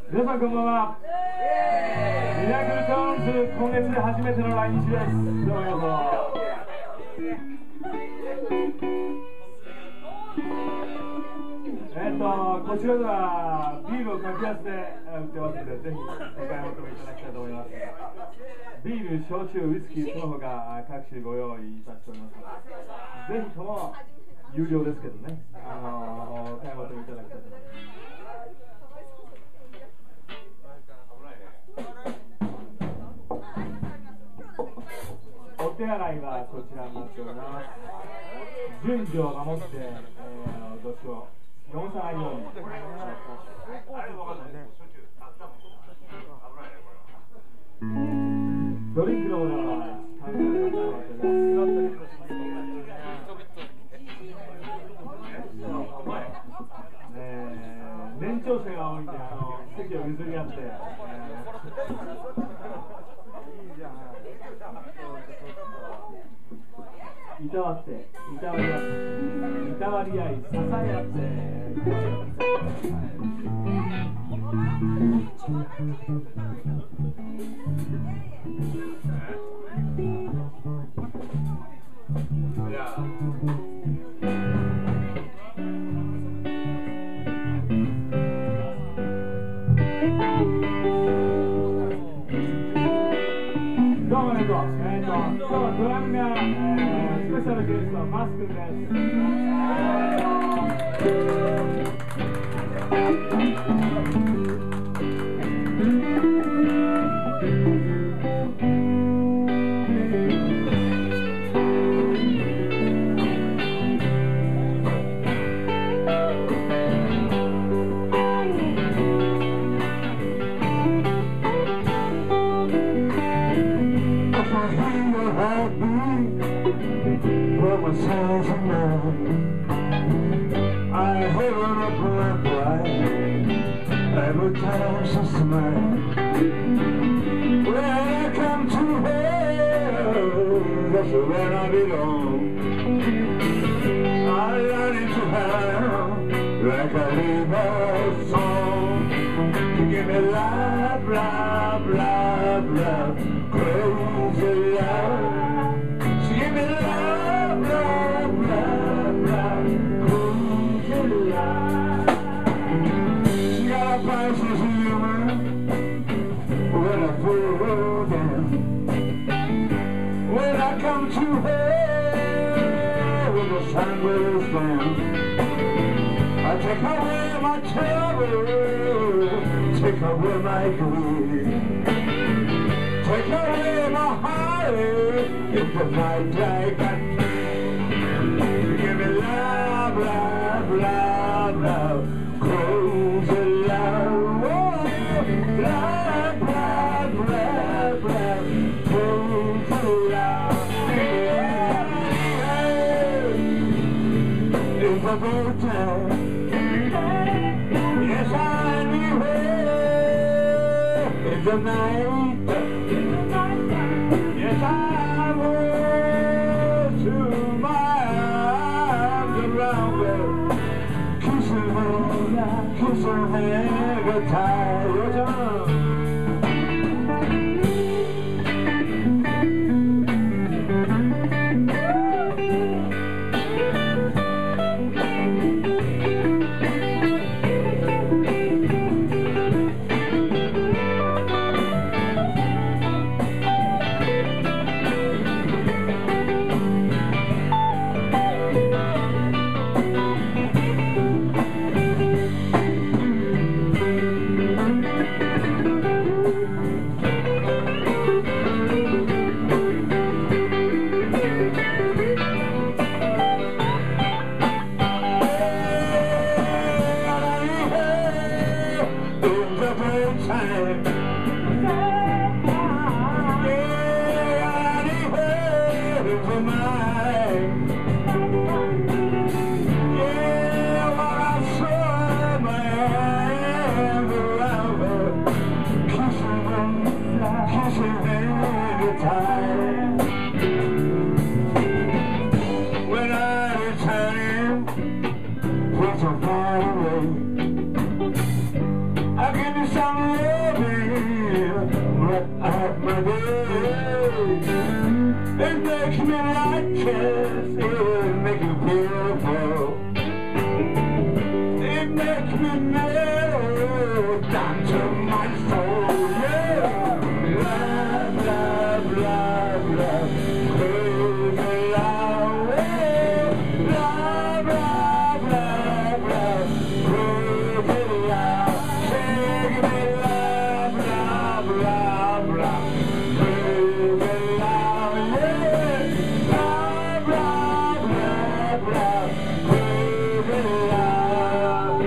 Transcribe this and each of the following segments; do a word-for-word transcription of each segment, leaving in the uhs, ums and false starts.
皆さんこんばんは。ミラクルトーンズ、今月で初めての来日です。どうもようぞ。えっとこちらではビールを格安で売ってますので、ぜひお買い求めいただきたいと思います。ビール、焼酎、ウイスキー、その他各種ご用意いたしておりますので、ぜひとも有料ですけどね、あのお買い求めいただきたいと思います。お手洗いはこちらになっております。順序を守って、えー、ご視聴汚さないように。ドリンクのものは考えていただいております。年長者が多いんで、あの席を譲り合って、えー、いたわって、いたわり合って、いたわり合い、支え合って、どうもありがとう。えーと、今日はドラムが、えー、スペシャルゲスト、マス君ですEvery time she smiles, when I come to her, that's where I belong. I run into her like a river song. She give me love, love, love, love, crazy love. She give me love, love, love, love, crazy love. Prices human when I put her down. When I come to her when the sun goes down, I take away my trouble, take away my grief, take away my heart in the night like that. You give me love, love, love, love, crazy love, oh, love, love, love, love, crazy love. It's a good time. Yes, I knew her in the night. Yes, I went to my arms around her, kissing her, kissing her goodbye. Your tongue. When I return, please don't far away. I'll give you some to my soul, yeah. Love, love, love, love, crazy love, yeah. Love, love, love, love, crazy love, take me love, love, love, love, crazy love, yeah. Love, love, love, love, crazy love.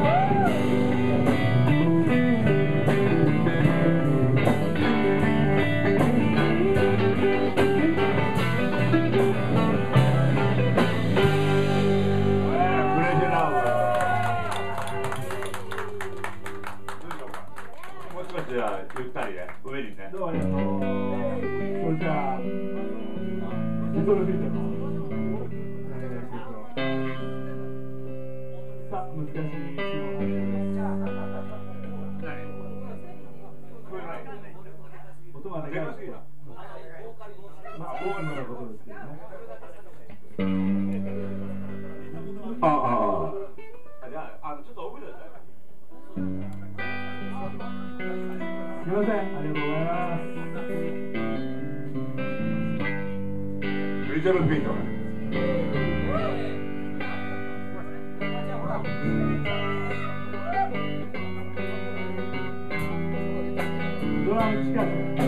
じゃあゆったりね、上にね。 どうもありがとう。それじゃあ、リトルビートのお願いします。さあ、難しい質問始めます。音がでかいですか。まあ、ボールのことですけどね。 ああ、ああ、じゃあ、あのちょっと奥でください。 すみません、ありがとうございます。 リトルビート。 ドラム近く。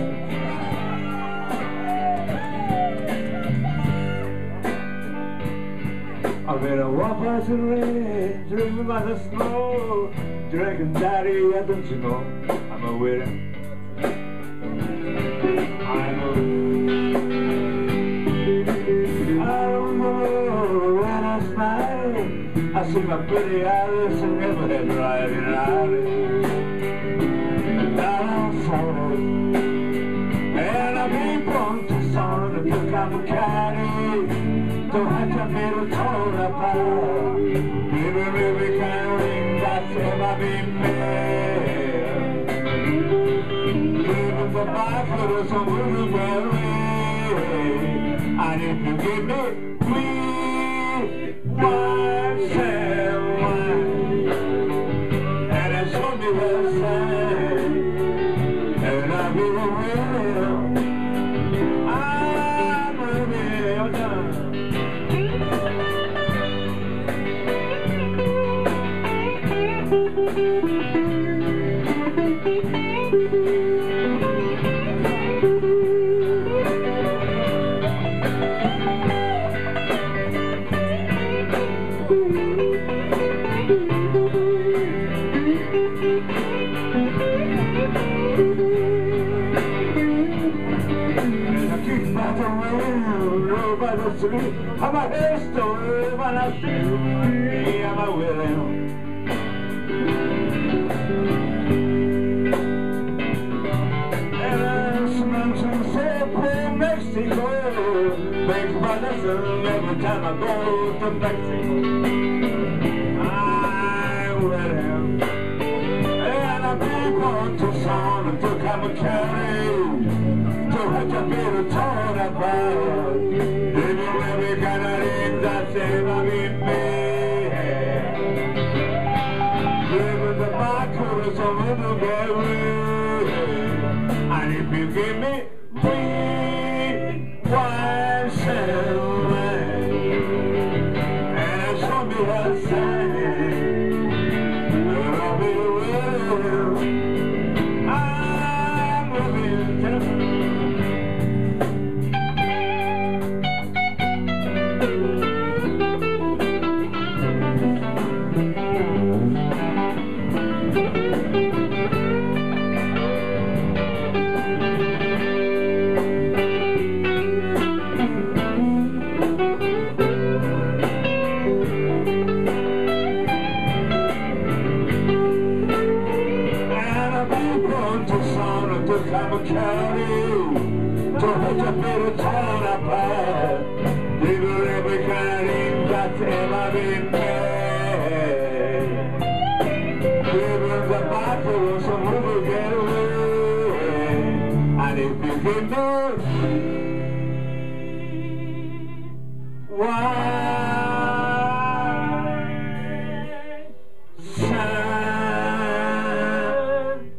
I've been a walk past the rain, dreaming about the snow, drinking daddy, yeah, don't you know, I'm a winner. I'm a I don't know when I smile, I see my pretty eyes and never had riding out and I'm sorry. And I've been born to sorrow to look at the caddy. Don't have to be torn apart. Even every kind of ring that's ever been made. Even the bifidus of women wearing. And if you give me three wine and wine, and it's show me the same, and I'll be the winner. I'm real done. I'm a hairstone when I see me, I'm a willing. And I'm from San Mexico, make my lesson every time I go to Mexico. I'm willing. And I've been going to Tucson and to Common County to have to be torn apart. Every kind of thing that's ever been made. Living the backwoods of little Gary. And if you give me three wine and wine, and show me the sign, I'll be willing. I'm willing. County, to hit a bit of torn apart. Even every kind of that's ever been made. Even the battle was a little get away. And if you give me wine, shine,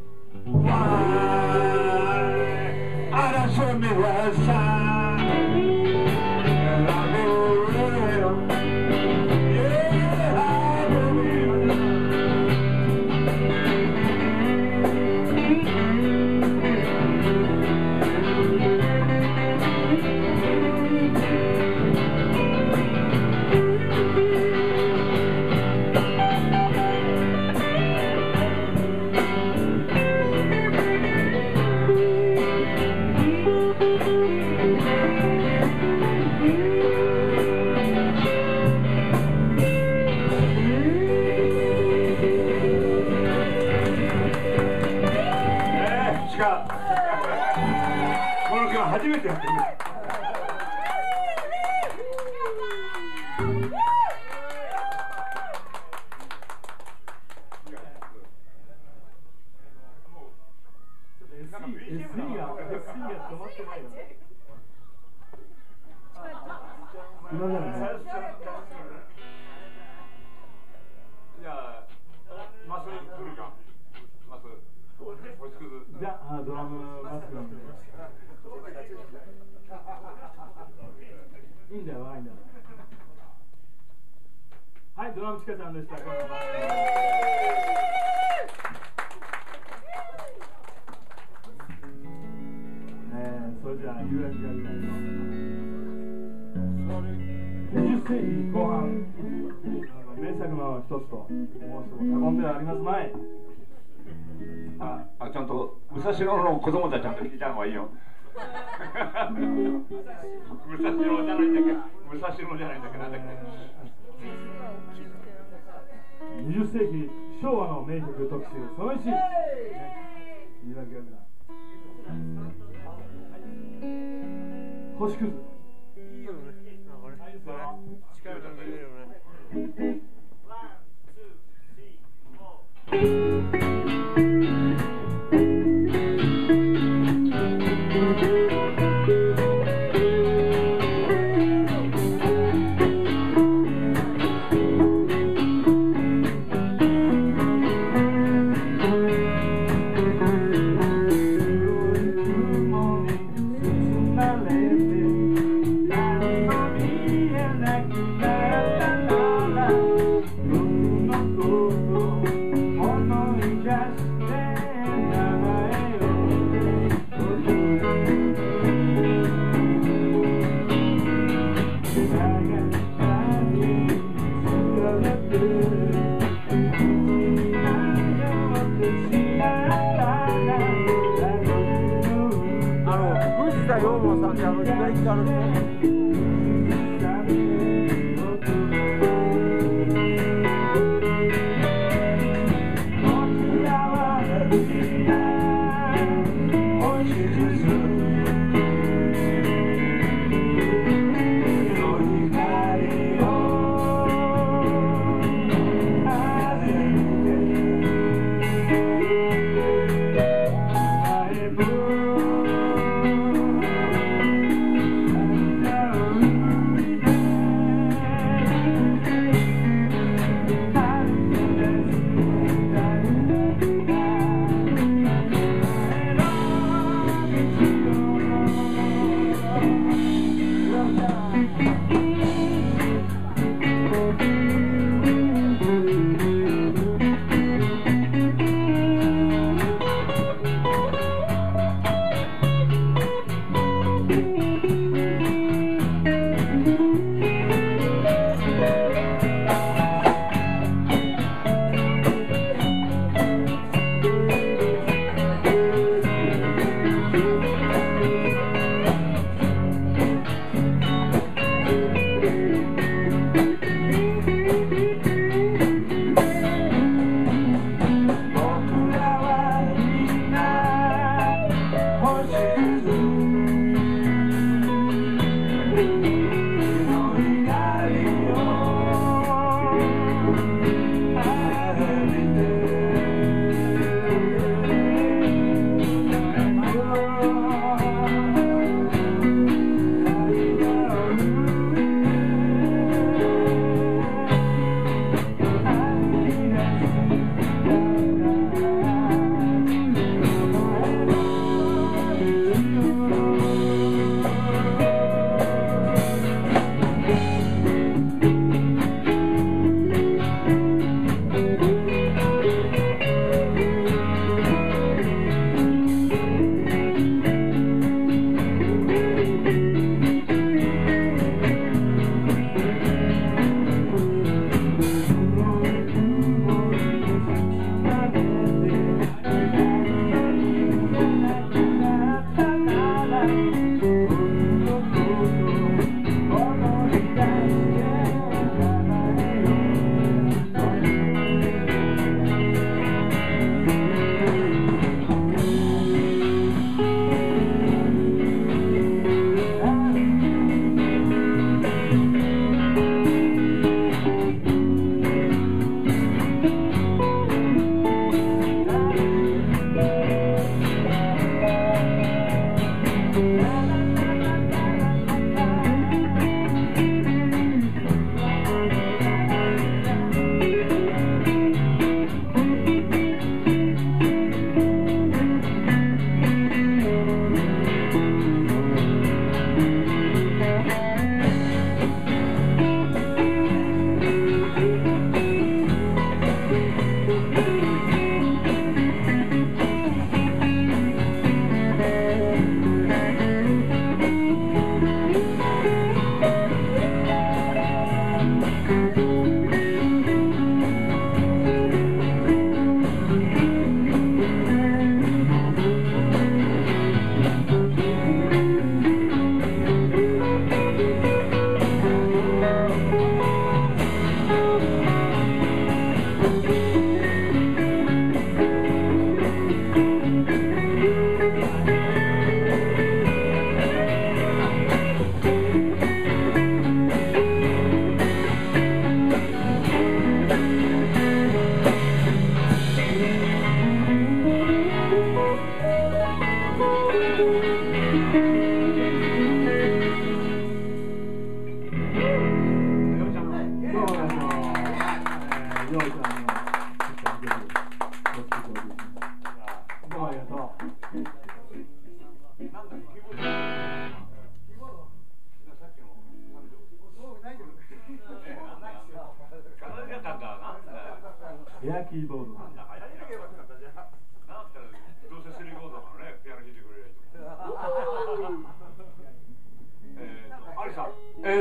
めてやってるんです。 エスイー が エスイー が止まってないよ。今じゃない。 じゃあ、マス来るか。マス。 じゃあ、ドラムマスクなんで。いいんだよ、いいんだよ。はい、ドラムチカちゃんでした。それじゃあ、ユーエスがいないの。にじゅっせいき後半、名作の一つと申しても過言ではありますまい。 ああ、ちゃんと武蔵野の子供たちちゃんと聞いた方がいいよ。武蔵野じゃないんだけど、武蔵野じゃないんだけど、なんだっけ。 にじゅっせいき昭和の名曲特集そのいち。言い訳が星屑。いいよね。これ。近いから見れるよね。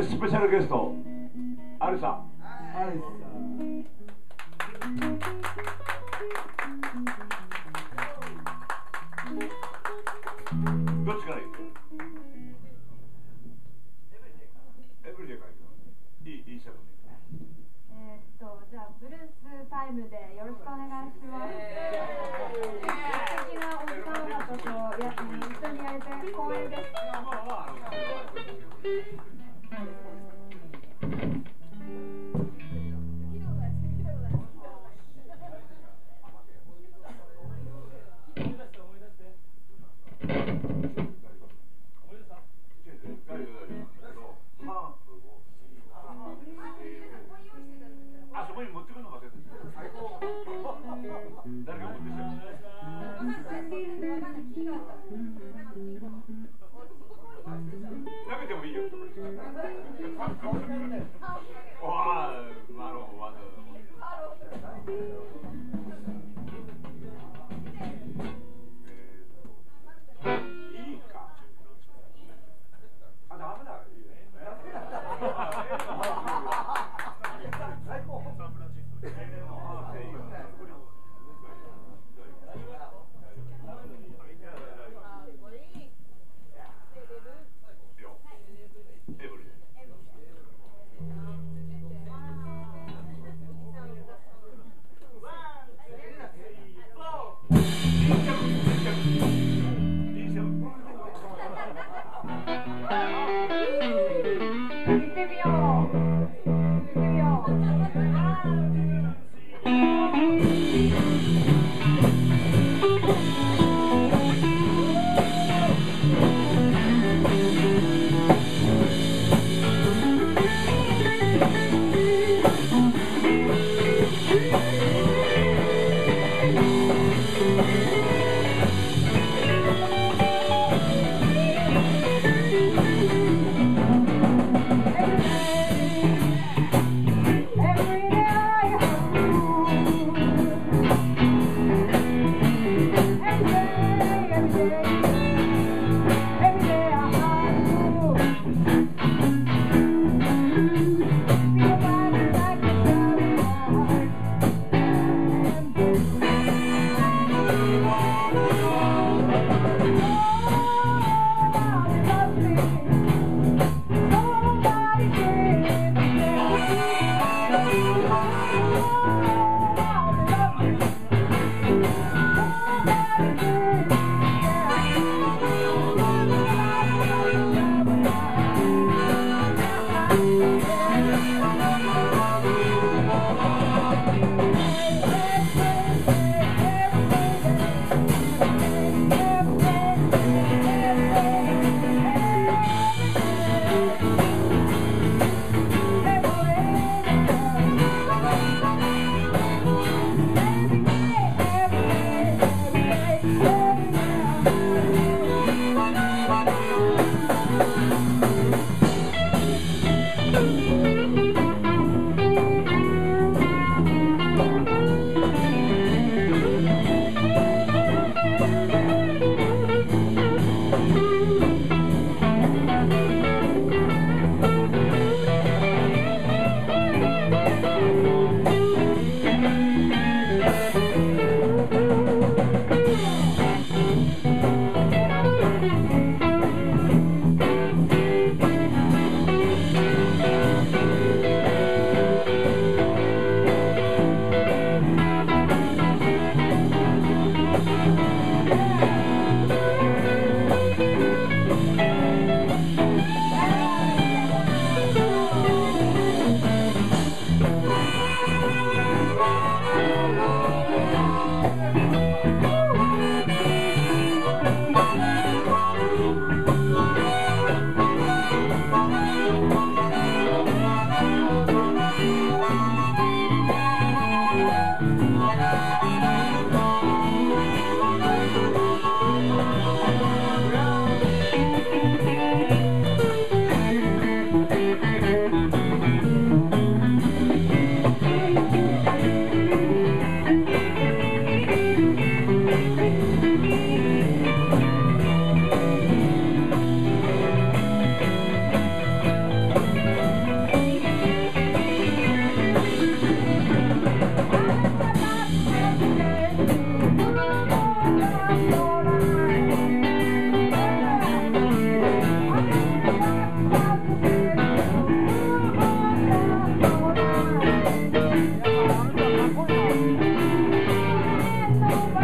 スペシャルゲストアリサ。 アリサ。 どっちからいく？エブリデイからいく。いい、いいセブン。 えーっと、じゃあブルースタイムでよろしくお願いします。素敵なおじさん方とや一緒にやれて光栄です。 あそこに持ってくるの忘れて誰が持ってきたの？投げてもいいよ。わあ、マロンわざわざ。いいか。あ、ダメだ。最高。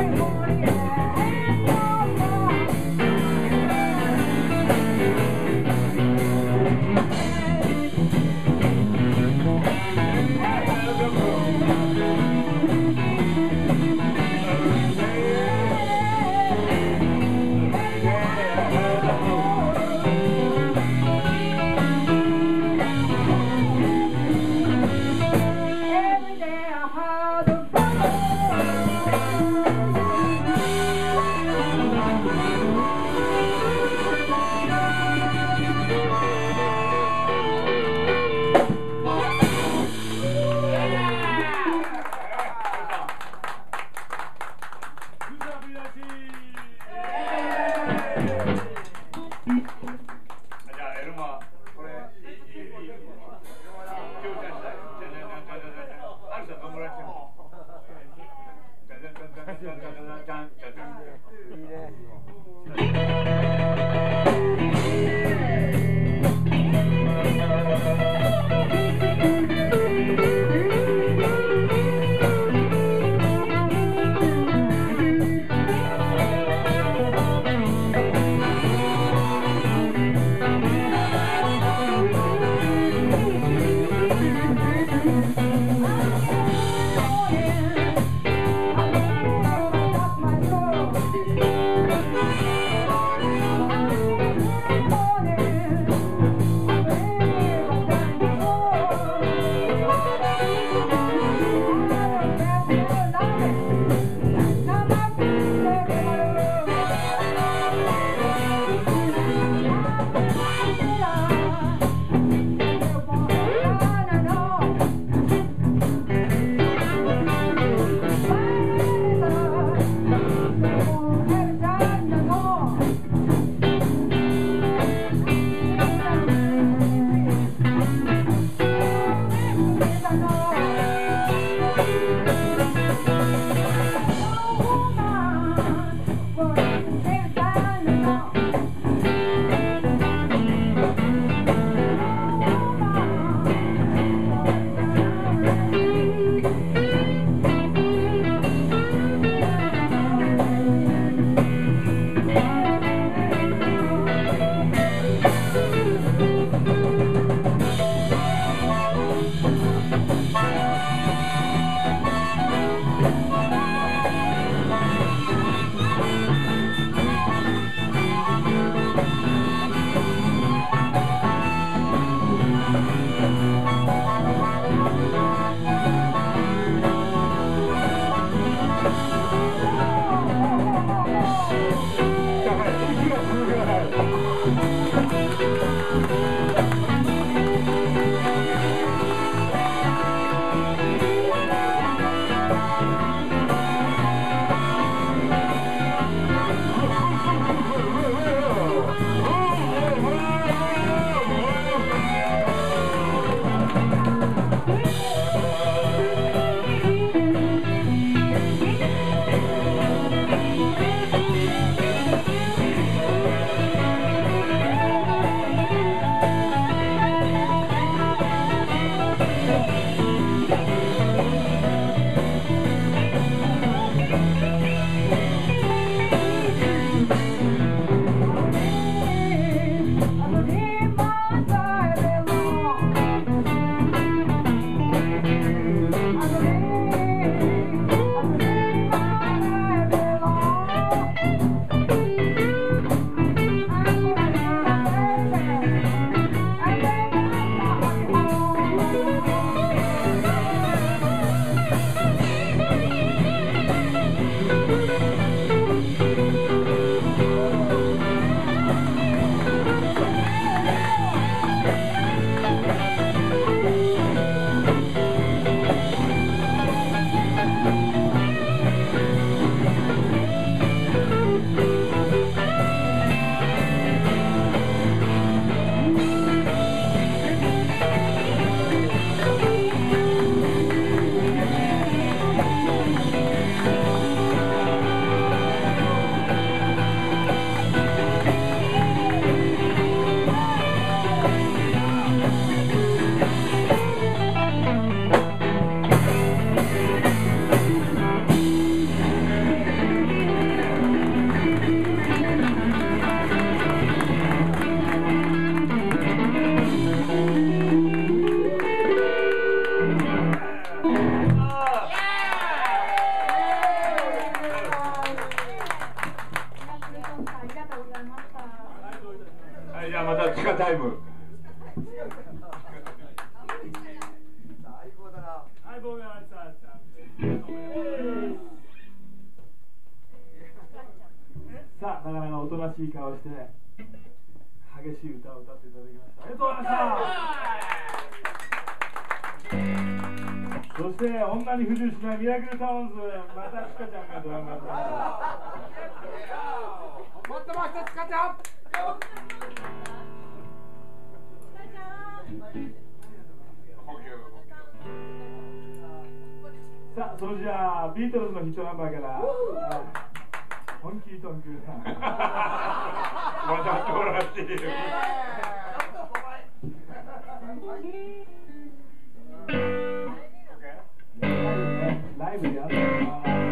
Thank you. カタイム。 さあ、なかなかおとなしい顔して激しい歌を歌っていただきました。ありがとうございました。そして女に不自由しないミラクルトーンズ、またチカちゃんがドラムをやってます。 もっともう一つチカちゃん。 さあ、それじゃあビートルズのヒットナンバーからホンキートンクーさん。 またトラしい。 ライブでやったのかな。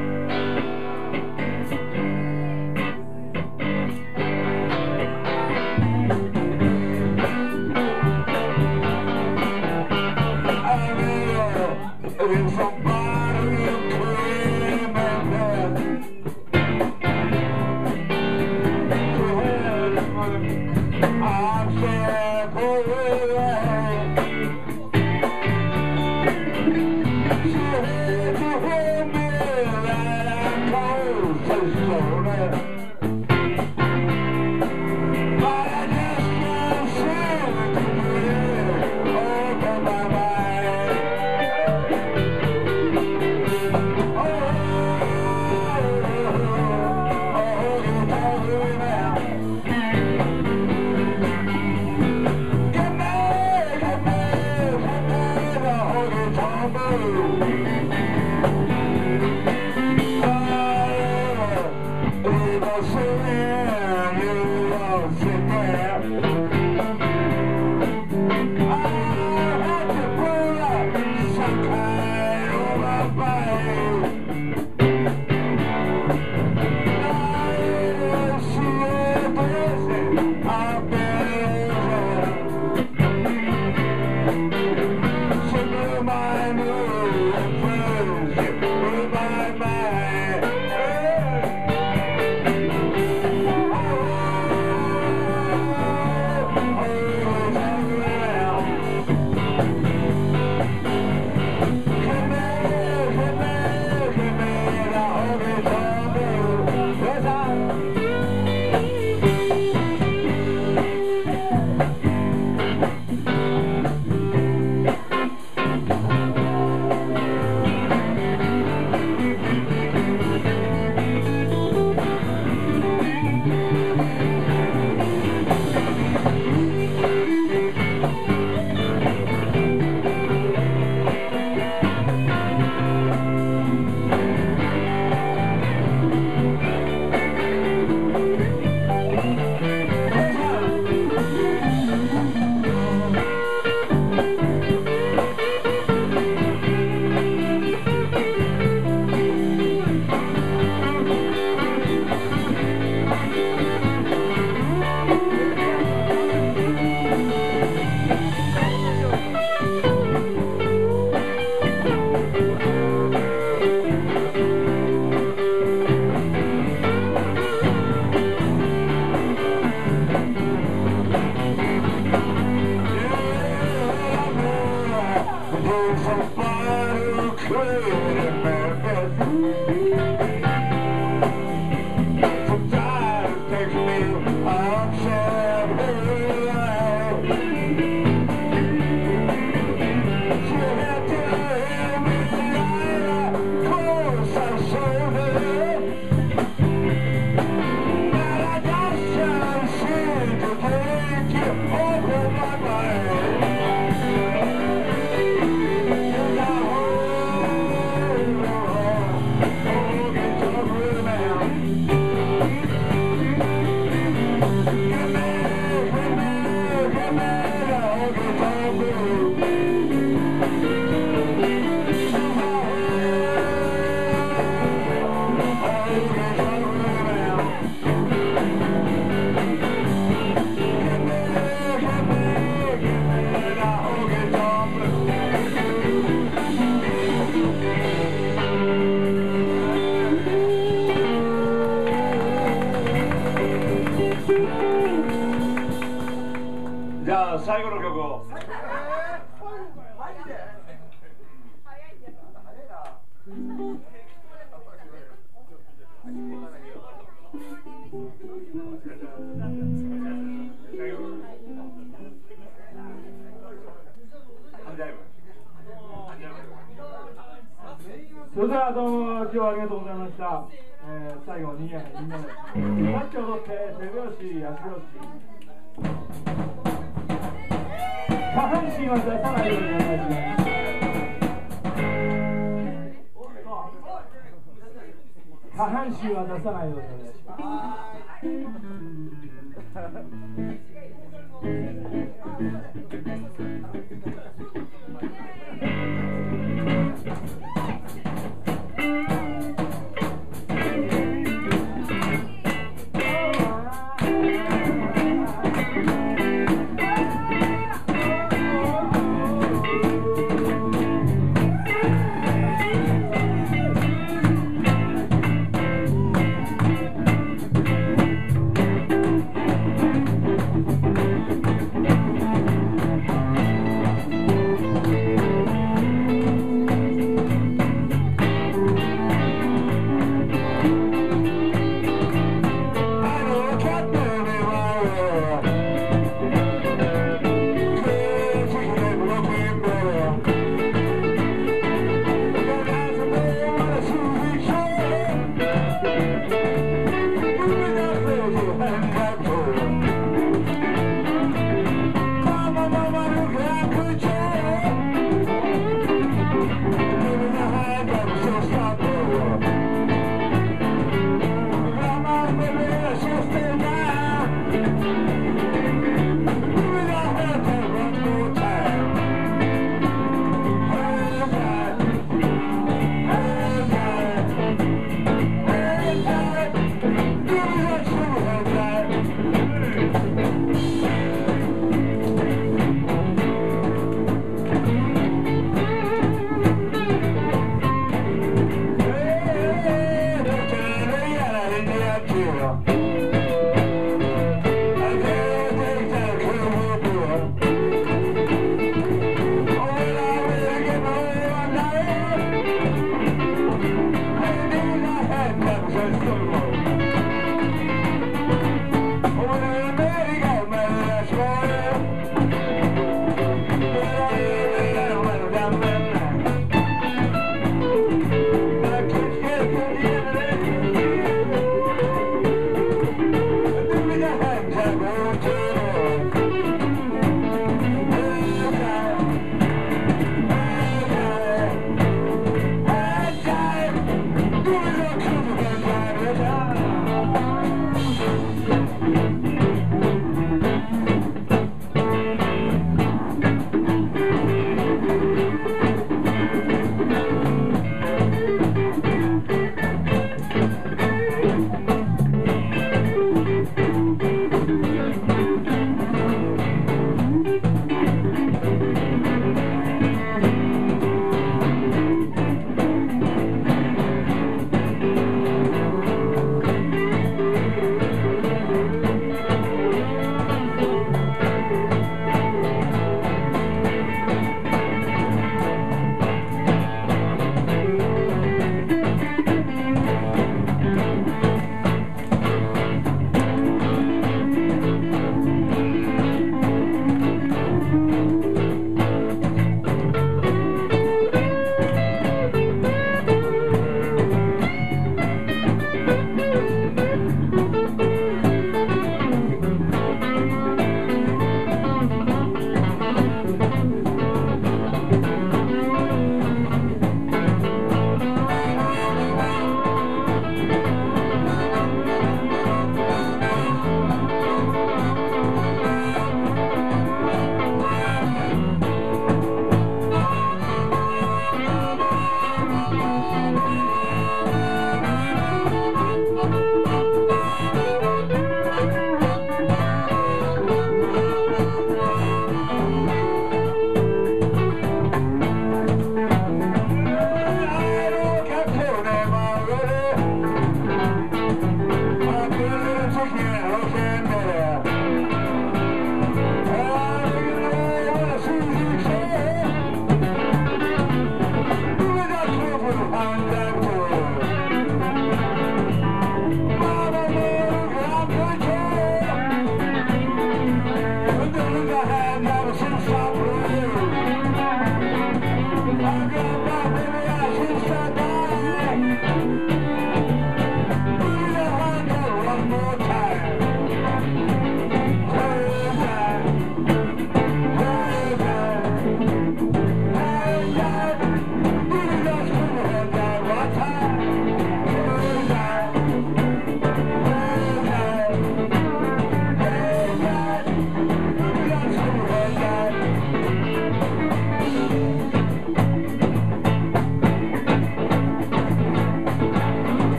Oh, ゃあ最後の曲を。 それではどうも今日はありがとうございました。えー、最後にみんなでさっき踊って手拍子足拍子下半身は出さないようにお願いします。下半身は出さないようにお願いします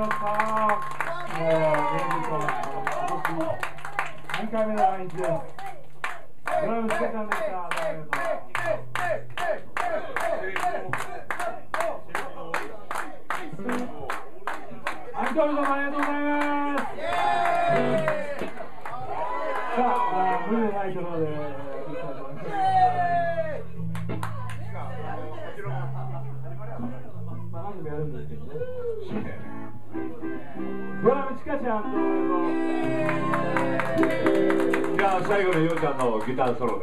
もう宮城と今年にかいめの来日です。ドラムスケちゃんでした。ありがとう。アンコールどうもありがとうございます。さあ、無理のないところでやっていきたいと思います。まあ、何でもやるんですけどね。ドラムチカちゃんとじゃあ最後のようちゃんのギターソロで。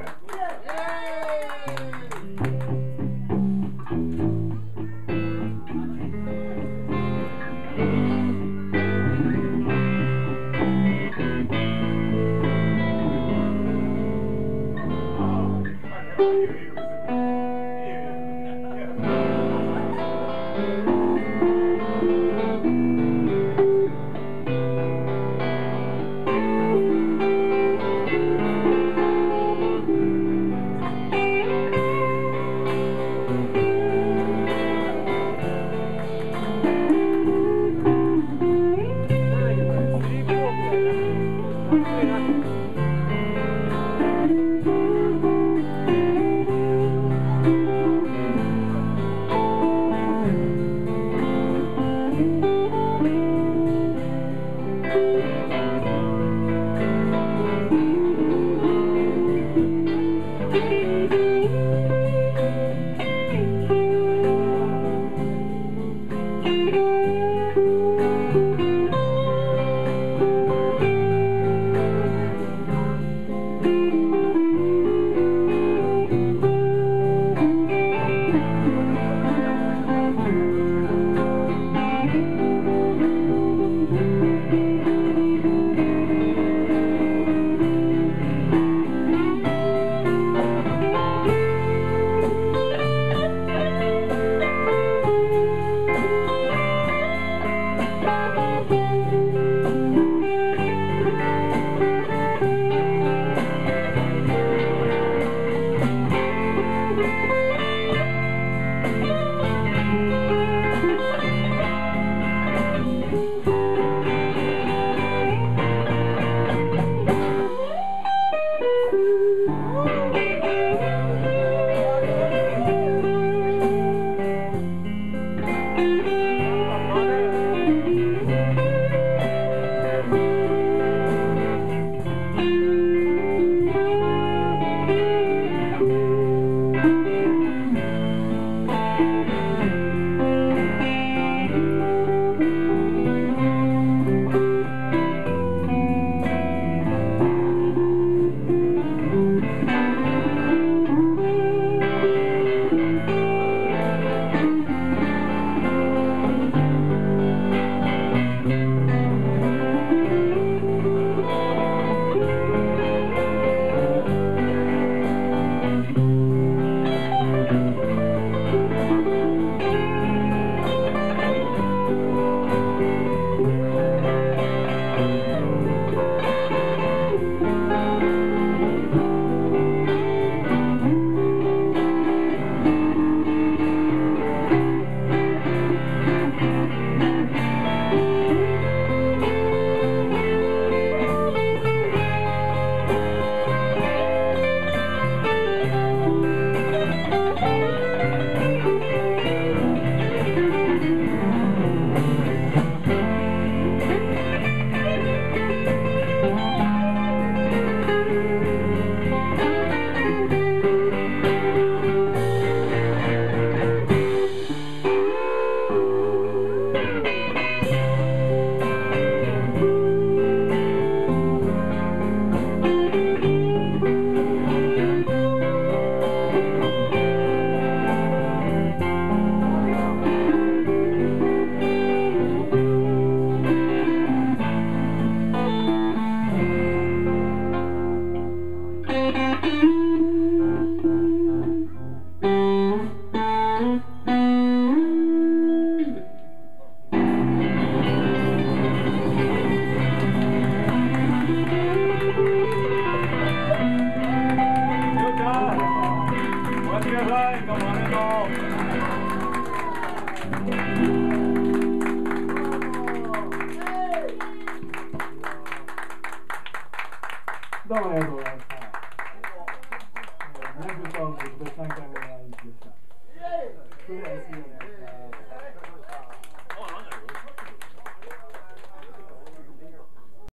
どうもありがとうございました。にひゃく歌を特別参加